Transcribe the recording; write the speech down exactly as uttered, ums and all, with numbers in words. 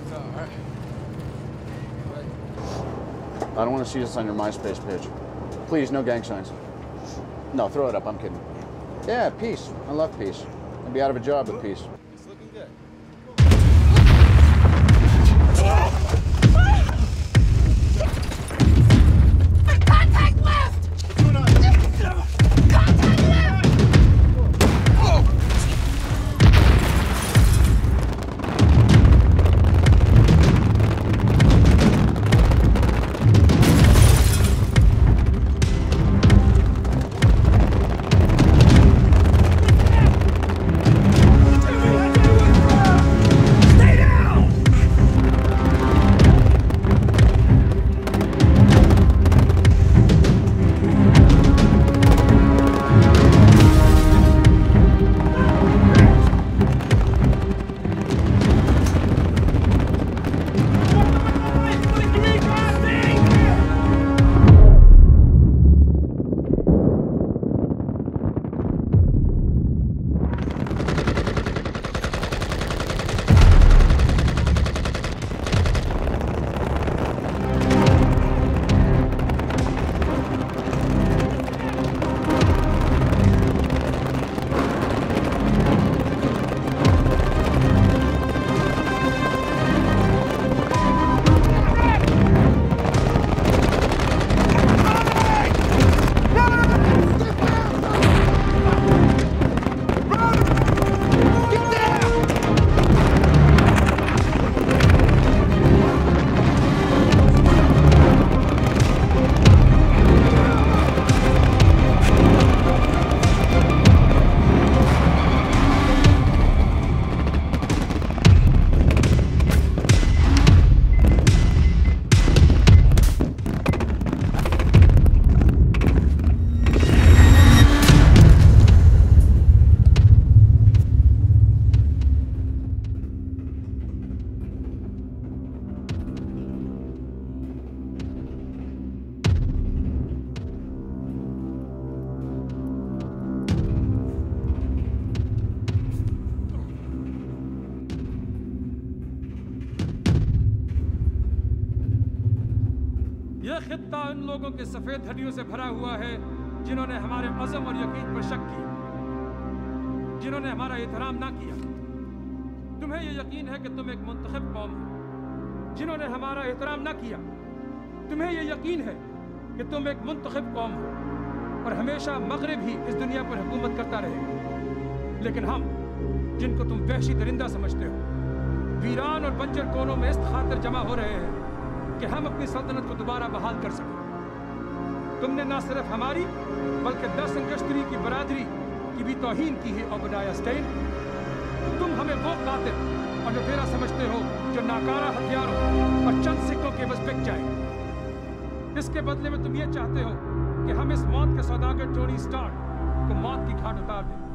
I don't want to see this on your MySpace page. Please, no gang signs. No, throw it up. I'm kidding. Yeah, peace. I love peace. I'd be out of a job with peace. It's looking good. Contact left! What's going on? Contact left! यह खित्ता उन लोगों के सफेद हड्डियों से भरा हुआ है जिन्होंने हमारे अज़म और यकीन पर शक किया, जिन्होंने हमारा एहतराम ना किया। तुम्हें यह यकीन है कि तुम एक मुंतखब कौम हो, जिन्होंने हमारा एहतराम ना किया। तुम्हें यह यकीन है कि तुम एक मुंतखब कौम हो और हमेशा मगरिब ही इस दुनिया पर हुकूमत करता रहेगा। लेकिन हम, जिनको तुम वहशी दरिंदा समझते हो, वीरान और बंजर कोनों में इस खातिर जमा हो रहे हैं कि हम अपनी सल्तनत को दोबारा बहाल कर सकें। तुमने न सिर्फ हमारी बल्कि दस अंगश्तरी की बरादरी की भी तौहीन की है। ओबडाया स्टेन, तुम हमें वो कातिल और लुटेरा समझते हो जो नाकारा हथियारों और चंद सिक्कों के बस बिक जाए। इसके बदले में तुम ये चाहते हो कि हम इस मौत के सौदागर टोनी स्टार्क को मौत की घाट उतार दें।